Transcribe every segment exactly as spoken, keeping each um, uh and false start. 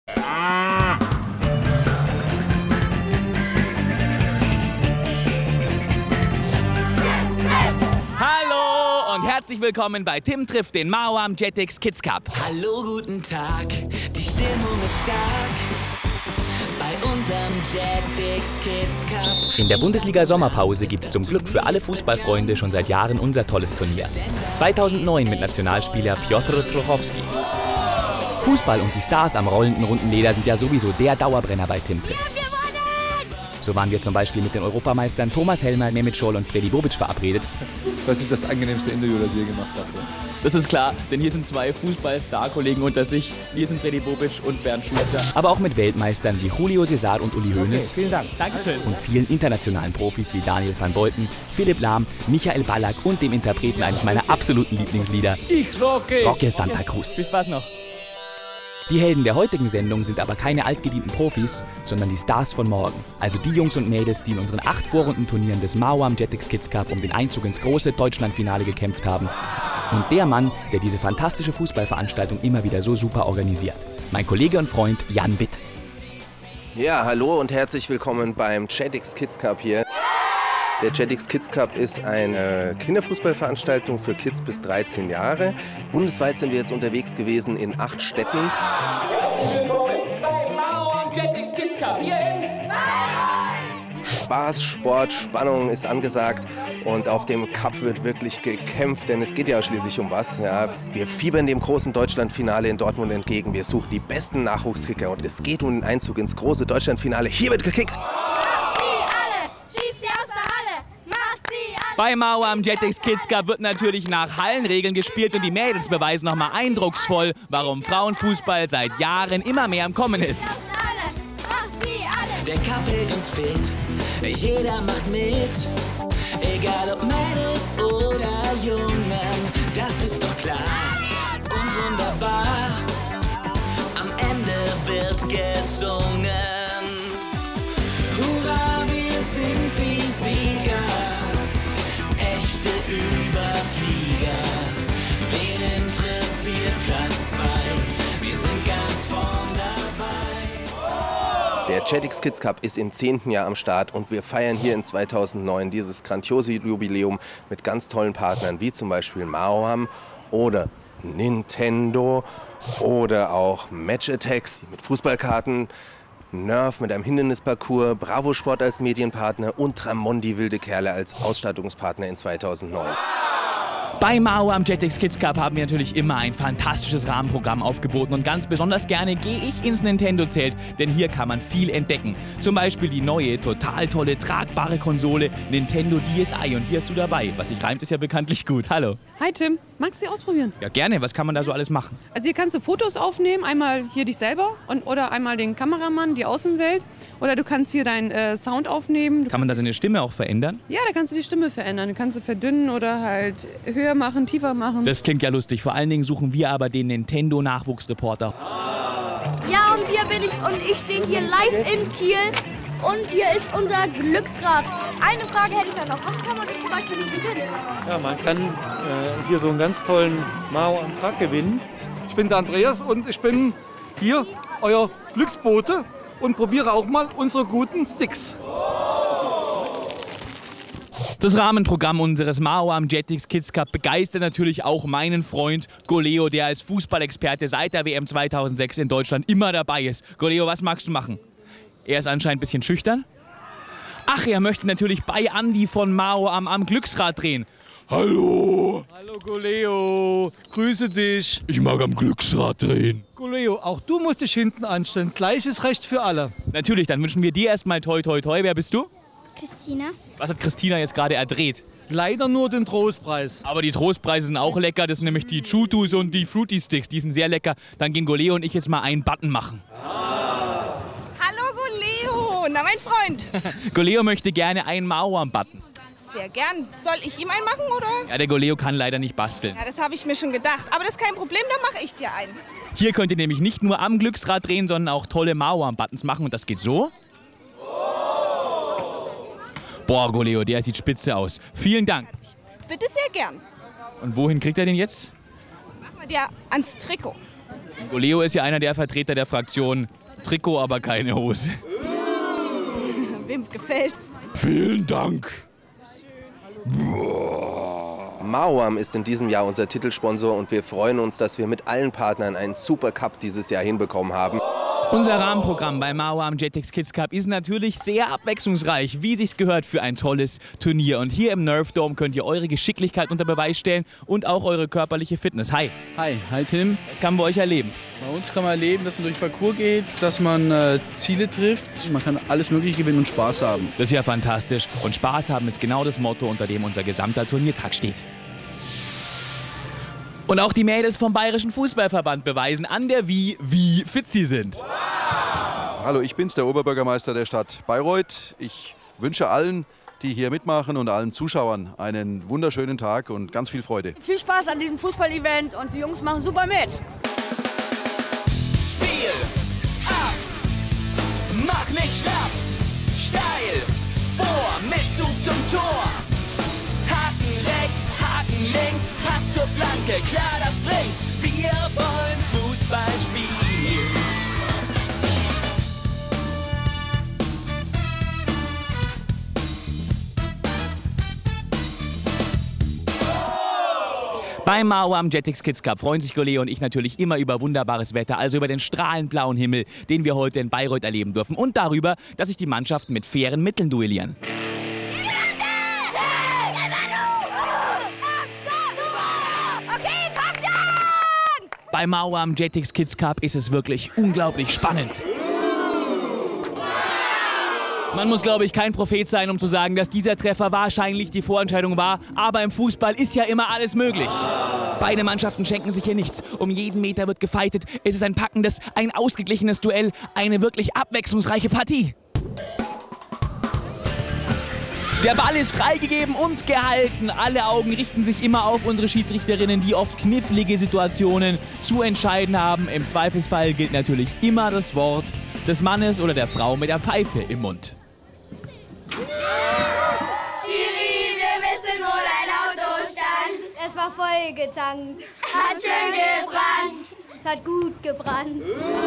Hallo und herzlich willkommen bei Tim trifft den Mauam Jetix Kids Cup. Hallo, guten Tag, die Stimmung ist stark bei unserem Jetix Kids Cup. In der Bundesliga-Sommerpause gibt es zum Glück für alle Fußballfreunde schon seit Jahren unser tolles Turnier. zweitausendneun mit Nationalspieler Piotr Trochowski. Fußball und die Stars am rollenden runden Leder sind ja sowieso der Dauerbrenner bei Tim trifft. So waren wir zum Beispiel mit den Europameistern Thomas Helmer, Mehmet Scholl und Freddy Bobic verabredet. Das ist das angenehmste Interview, das ich je gemacht habe. Das ist klar, denn hier sind zwei Fußball-Star-Kollegen unter sich. Wir sind Freddy Bobic und Bernd Schuster. Aber auch mit Weltmeistern wie Julio César und Uli Hoeneß. Okay, vielen Dank. Dankeschön. Und vielen internationalen Profis wie Daniel van Beuten, Philipp Lahm, Michael Ballack und dem Interpreten eines meiner absoluten Lieblingslieder, Ich rocke. Roque Santa Cruz. Viel Spaß noch. Die Helden der heutigen Sendung sind aber keine altgedienten Profis, sondern die Stars von morgen. Also die Jungs und Mädels, die in unseren acht Vorrundenturnieren des Mauam Jetix Kids Cup um den Einzug ins große Deutschlandfinale gekämpft haben. Und der Mann, der diese fantastische Fußballveranstaltung immer wieder so super organisiert. Mein Kollege und Freund Jan Witt. Ja, hallo und herzlich willkommen beim Jetix Kids Cup hier. Der Jetix Kids Cup ist eine Kinderfußballveranstaltung für Kids bis dreizehn Jahre. Bundesweit sind wir jetzt unterwegs gewesen in acht Städten. Willkommen beim Mauam Jetix Kids Cup hier in Spaß, Sport, Spannung ist angesagt und auf dem Cup wird wirklich gekämpft, denn es geht ja schließlich um was. Ja. Wir fiebern dem großen Deutschlandfinale in Dortmund entgegen. Wir suchen die besten Nachwuchskicker und es geht um den Einzug ins große Deutschlandfinale. Hier wird gekickt! Bei Mauam Jetix Kids Cup wird natürlich nach Hallenregeln gespielt und die Mädels beweisen nochmal eindrucksvoll, warum Frauenfußball seit Jahren immer mehr im Kommen ist. Der Cup hält uns fit, jeder macht mit, egal ob Mädels oder Jungen, das ist doch klar und wunderbar, am Ende wird gesungen. Hurra, wir sind die Sieger. Überflieger, wen interessiert Platz zwei? Wir sind ganz vorn dabei. Der Jetix Kids Cup ist im zehnten Jahr am Start und wir feiern hier in zweitausendneun dieses grandiose Jubiläum mit ganz tollen Partnern wie zum Beispiel Mauam oder Nintendo oder auch Match Attax mit Fußballkarten, Nerf mit einem Hindernisparcours, Bravo Sport als Medienpartner und Tramondi Wilde Kerle als Ausstattungspartner in zweitausendneun. Bei Mauam Jetix Kids Cup haben wir natürlich immer ein fantastisches Rahmenprogramm aufgeboten und ganz besonders gerne gehe ich ins Nintendo-Zelt, denn hier kann man viel entdecken. Zum Beispiel die neue, total tolle, tragbare Konsole Nintendo D S i und hier hast du dabei. Was sich reimt, ist ja bekanntlich gut. Hallo. Hi Tim, magst du die ausprobieren? Ja gerne, was kann man da so alles machen? Also hier kannst du Fotos aufnehmen, einmal hier dich selber und, oder einmal den Kameramann, die Außenwelt. Oder du kannst hier deinen äh, Sound aufnehmen. Kann man da seine Stimme auch verändern? Ja, da kannst du die Stimme verändern. Du kannst sie verdünnen oder halt höher machen, tiefer machen. Das klingt ja lustig. Vor allen Dingen suchen wir aber den Nintendo-Nachwuchsreporter. Ja, und hier bin ich und ich stehe hier live in Kiel. Und hier ist unser Glücksrad. Eine Frage hätte ich da noch. Was kann man denn zum Beispiel nicht gewinnen? Ja, man kann äh, hier so einen ganz tollen Mauam Truck gewinnen. Ich bin der Andreas und ich bin hier euer Glücksbote und probiere auch mal unsere guten Sticks. Das Rahmenprogramm unseres Mauam Jetix Kids Cup begeistert natürlich auch meinen Freund Goleo, der als Fußballexperte seit der W M zweitausendsechs in Deutschland immer dabei ist. Goleo, was magst du machen? Er ist anscheinend ein bisschen schüchtern. Ach, er möchte natürlich bei Andi von Mauam am Glücksrad drehen. Hallo! Hallo Goleo, grüße dich. Ich mag am Glücksrad drehen. Goleo, auch du musst dich hinten anstellen. Gleiches Recht für alle. Natürlich, dann wünschen wir dir erstmal toi toi toi. Wer bist du? Christina. Was hat Christina jetzt gerade erdreht? Leider nur den Trostpreis. Aber die Trostpreise sind auch lecker. Das sind nämlich die Chutus und die Fruity Sticks. Die sind sehr lecker. Dann gehen Goleo und ich jetzt mal einen Button machen. Na, mein Freund. Goleo möchte gerne einen Mauam-Button. Sehr gern. Soll ich ihm einen machen, oder? Ja, der Goleo kann leider nicht basteln. Ja, das habe ich mir schon gedacht. Aber das ist kein Problem, dann mache ich dir einen. Hier könnt ihr nämlich nicht nur am Glücksrad drehen, sondern auch tolle Mauam-Buttons machen. Und das geht so. Boah, Goleo, der sieht spitze aus. Vielen Dank. Bitte sehr gern. Und wohin kriegt er den jetzt? Machen wir dir ans Trikot. Goleo ist ja einer der Vertreter der Fraktion Trikot, aber keine Hose. Wem es gefällt. Vielen Dank. Maoam ist in diesem Jahr unser Titelsponsor und wir freuen uns, dass wir mit allen Partnern einen Super Cup dieses Jahr hinbekommen haben. Unser Rahmenprogramm bei Maoam Jetix Kids Cup ist natürlich sehr abwechslungsreich, wie sich's gehört für ein tolles Turnier. Und hier im Nerf Dome könnt ihr eure Geschicklichkeit unter Beweis stellen und auch eure körperliche Fitness. Hi. Hi, hi Tim. Was kann man bei euch erleben? Bei uns kann man erleben, dass man durch Parcours geht, dass man äh, Ziele trifft. Man kann alles Mögliche gewinnen und Spaß haben. Das ist ja fantastisch. Und Spaß haben ist genau das Motto, unter dem unser gesamter Turniertag steht. Und auch die Mädels vom Bayerischen Fußballverband beweisen an der Wie, wie fit sie sind. Hallo, ich bin's, der Oberbürgermeister der Stadt Bayreuth. Ich wünsche allen, die hier mitmachen und allen Zuschauern einen wunderschönen Tag und ganz viel Freude. Viel Spaß an diesem Fußball-Event und die Jungs machen super mit. Spiel ab, mach nicht schlapp, steil, vor, mit Zug zum Tor. Haken rechts, Haken links, Pass zur Flanke, klar, das bringt's. Wir wollen Fußball spielen. Beim Maoam Jetix Kids Cup freuen sich Goleo und ich natürlich immer über wunderbares Wetter, also über den strahlend blauen Himmel, den wir heute in Bayreuth erleben dürfen und darüber, dass sich die Mannschaften mit fairen Mitteln duellieren. Beim Maoam Jetix Kids Cup ist es wirklich unglaublich spannend. Man muss, glaube ich, kein Prophet sein, um zu sagen, dass dieser Treffer wahrscheinlich die Vorentscheidung war. Aber im Fußball ist ja immer alles möglich. Beide Mannschaften schenken sich hier nichts. Um jeden Meter wird gefeitet. Es ist ein packendes, ein ausgeglichenes Duell. Eine wirklich abwechslungsreiche Partie. Der Ball ist freigegeben und gehalten. Alle Augen richten sich immer auf unsere Schiedsrichterinnen, die oft knifflige Situationen zu entscheiden haben. Im Zweifelsfall gilt natürlich immer das Wort des Mannes oder der Frau mit der Pfeife im Mund. Schiri, wir wissen, wo dein Auto stand. Es war voll getankt. Hat schön gebrannt. Es hat gut gebrannt.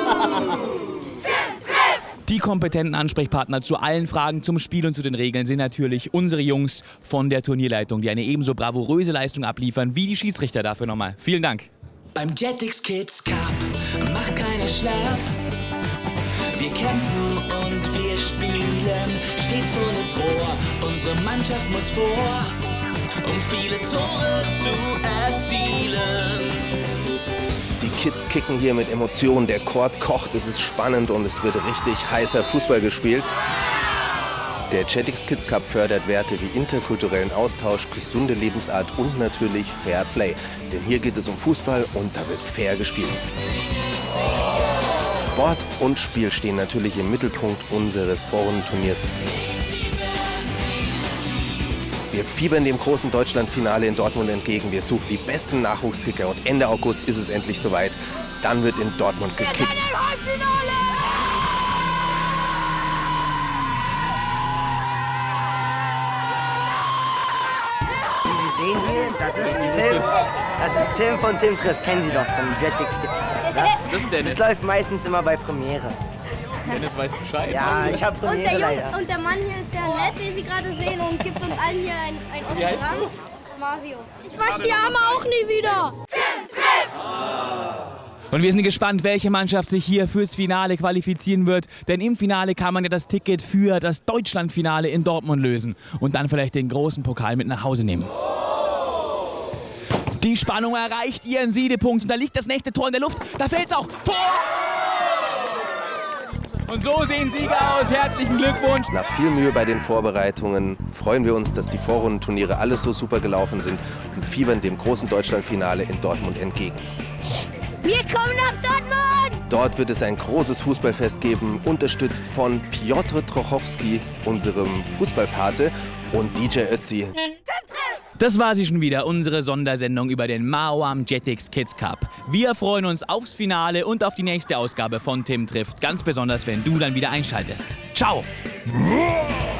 Die kompetenten Ansprechpartner zu allen Fragen zum Spiel und zu den Regeln sind natürlich unsere Jungs von der Turnierleitung, die eine ebenso bravouröse Leistung abliefern wie die Schiedsrichter. Dafür nochmal vielen Dank. Beim Jetix Kids Cup macht keiner schlapp. Wir kämpfen und wir spielen stets volles Rohr. Unsere Mannschaft muss vor, um viele Tore zu erzielen. Die Kids kicken hier mit Emotionen, der Court kocht, es ist spannend und es wird richtig heißer Fußball gespielt. Der Jetix Kids Cup fördert Werte wie interkulturellen Austausch, gesunde Lebensart und natürlich Fair Play. Denn hier geht es um Fußball und da wird fair gespielt. Sport und Spiel stehen natürlich im Mittelpunkt unseres Forenturniers. Wir fiebern dem großen Deutschlandfinale in Dortmund entgegen. Wir suchen die besten Nachwuchskicker und Ende August ist es endlich soweit. Dann wird in Dortmund gekickt. Sie sehen hier, das ist Tim. Das ist Tim von Tim trifft. Kennen Sie doch vom Jetix. Das ist Dennis. Das läuft meistens immer bei Premiere. Dennis weiß Bescheid. Ja, ich habe Und Premiere der, leider. Jung, und der Mann hier ist ja nett, wie Sie gerade sehen, und gibt uns allen hier ein, ein Wie heißt Autogramm. Mario. Ich wasche die Arme auch nie wieder. Tim trifft! Und wir sind gespannt, welche Mannschaft sich hier fürs Finale qualifizieren wird. Denn im Finale kann man ja das Ticket für das Deutschlandfinale in Dortmund lösen. Und dann vielleicht den großen Pokal mit nach Hause nehmen. Die Spannung erreicht ihren Siedepunkt. Und da liegt das nächste Tor in der Luft. Da fällt's auch. Tor! Und so sehen Sieger aus. Herzlichen Glückwunsch. Nach viel Mühe bei den Vorbereitungen freuen wir uns, dass die Vorrundenturniere alles so super gelaufen sind und fiebern dem großen Deutschlandfinale in Dortmund entgegen. Wir kommen nach Dortmund! Dort wird es ein großes Fußballfest geben, unterstützt von Piotr Trochowski, unserem Fußballpate, und D J Ötzi. Das war sie schon wieder, unsere Sondersendung über den Maoam Jetix Kids Cup. Wir freuen uns aufs Finale und auf die nächste Ausgabe von Tim trifft. Ganz besonders, wenn du dann wieder einschaltest. Ciao!